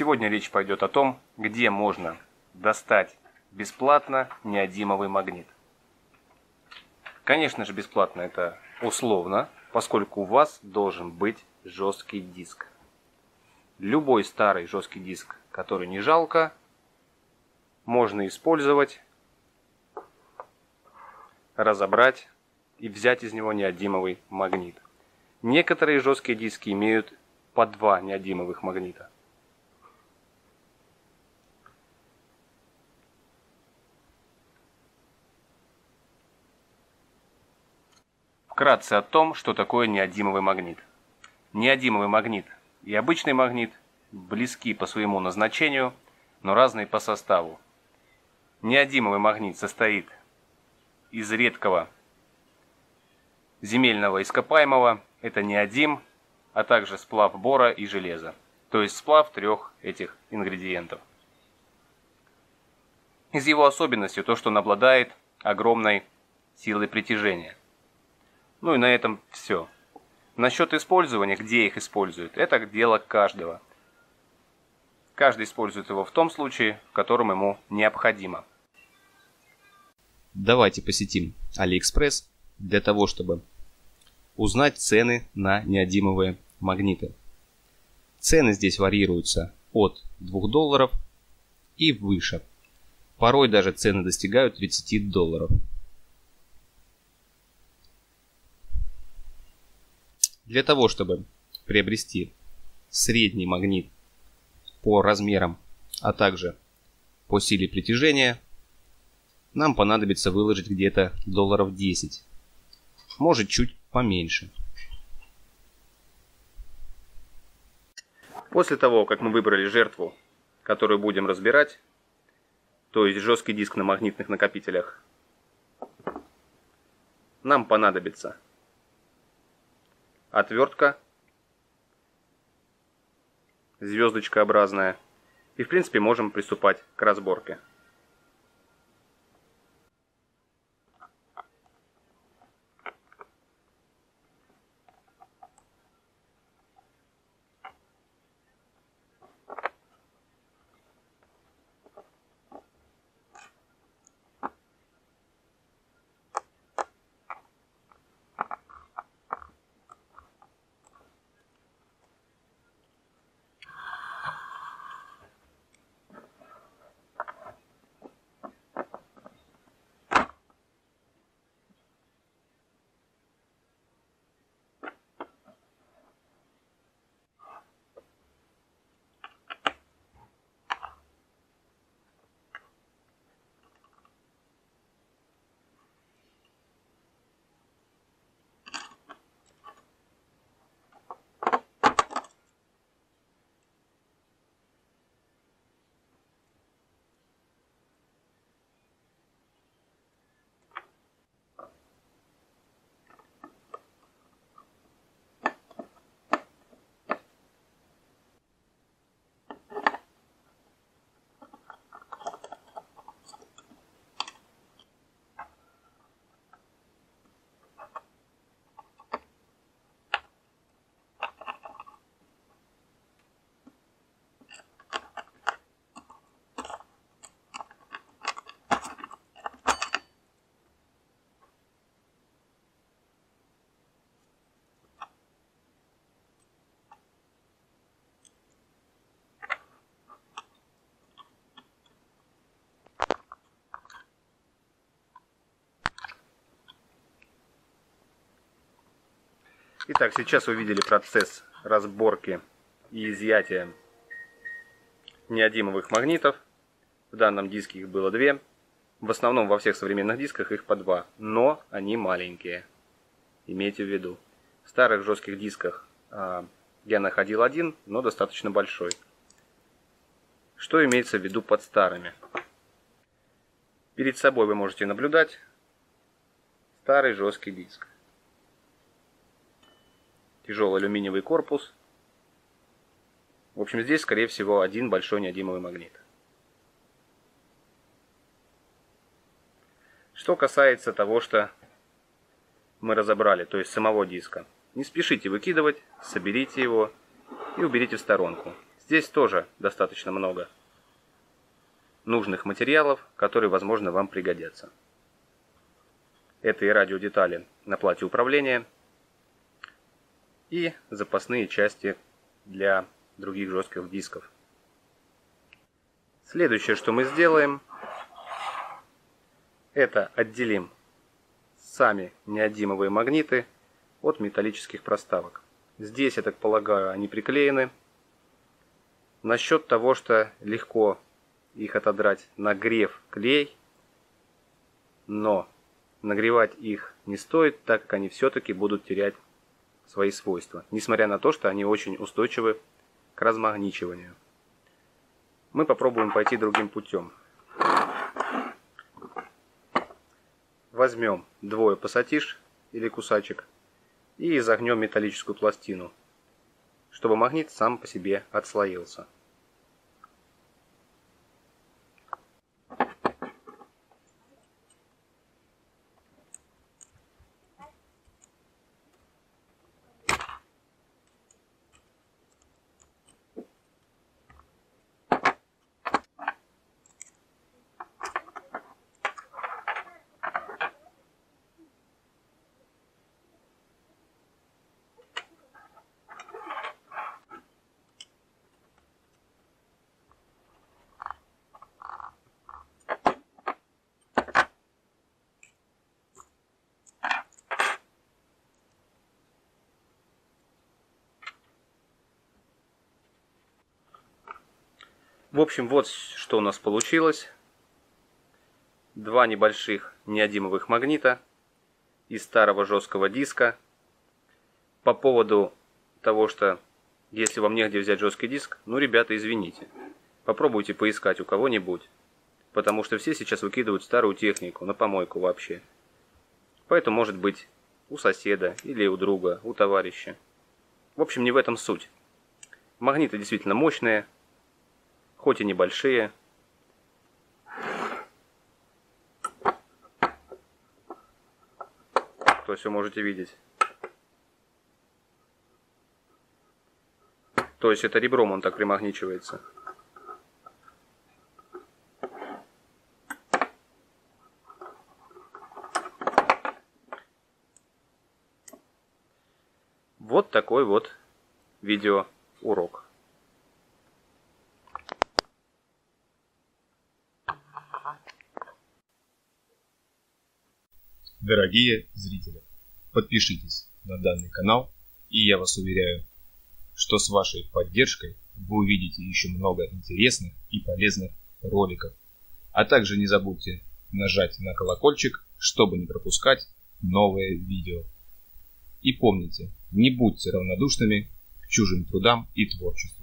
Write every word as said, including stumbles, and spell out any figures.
Сегодня речь пойдет о том, где можно достать бесплатно неодимовый магнит. Конечно же, бесплатно это условно, поскольку у вас должен быть жесткий диск. Любой старый жесткий диск, который не жалко, можно использовать, разобрать и взять из него неодимовый магнит. Некоторые жесткие диски имеют по два неодимовых магнита. Вкратце о том, что такое неодимовый магнит. Неодимовый магнит и обычный магнит близки по своему назначению, но разные по составу. Неодимовый магнит состоит из редкого земельного ископаемого, это неодим, а также сплав бора и железа, то есть сплав трех этих ингредиентов. Из его особенностей то, что он обладает огромной силой притяжения. Ну и на этом все. Насчет использования, где их используют, это дело каждого. Каждый использует его в том случае, в котором ему необходимо. Давайте посетим Алиэкспресс для того, чтобы узнать цены на неодимовые магниты. Цены здесь варьируются от двух долларов и выше. Порой даже цены достигают тридцати долларов. Для того, чтобы приобрести средний магнит по размерам, а также по силе притяжения, нам понадобится выложить где-то долларов десять, может чуть поменьше. После того, как мы выбрали жертву, которую будем разбирать, то есть жесткий диск на магнитных накопителях, нам понадобится отвертка, звездочкообразная, и в принципе можем приступать к разборке. Итак, сейчас вы видели процесс разборки и изъятия неодимовых магнитов. В данном диске их было две. В основном во всех современных дисках их по два, но они маленькие. Имейте в виду. В старых жестких дисках а, я находил один, но достаточно большой. Что имеется в виду под старыми? Перед собой вы можете наблюдать старый жесткий диск. Тяжелый алюминиевый корпус. В общем, здесь, скорее всего, один большой неодимовый магнит. Что касается того, что мы разобрали, то есть самого диска. Не спешите выкидывать, соберите его и уберите в сторонку. Здесь тоже достаточно много нужных материалов, которые, возможно, вам пригодятся. Это и радиодетали на плате управления, и запасные части для других жестких дисков. Следующее, что мы сделаем, это отделим сами неодимовые магниты от металлических проставок. Здесь, я так полагаю, они приклеены. Насчет того, что легко их отодрать, нагрев клей, но нагревать их не стоит, так как они все-таки будут терять свои свойства, несмотря на то, что они очень устойчивы к размагничиванию. Мы попробуем пойти другим путем. Возьмем двое пассатиж или кусачек и изогнем металлическую пластину, чтобы магнит сам по себе отслоился. В общем, вот что у нас получилось. Два небольших неодимовых магнита из старого жесткого диска. По поводу того, что если вам негде взять жесткий диск, ну, ребята, извините. Попробуйте поискать у кого-нибудь. Потому что все сейчас выкидывают старую технику на помойку вообще. Поэтому, может быть, у соседа или у друга, у товарища. В общем, не в этом суть. Магниты действительно мощные, хоть и небольшие. То есть вы можете видеть. То есть это ребром он так примагничивается. Вот такой вот видеоурок. Дорогие зрители, подпишитесь на данный канал, и я вас уверяю, что с вашей поддержкой вы увидите еще много интересных и полезных роликов. А также не забудьте нажать на колокольчик, чтобы не пропускать новые видео. И помните, не будьте равнодушными к чужим трудам и творчеству.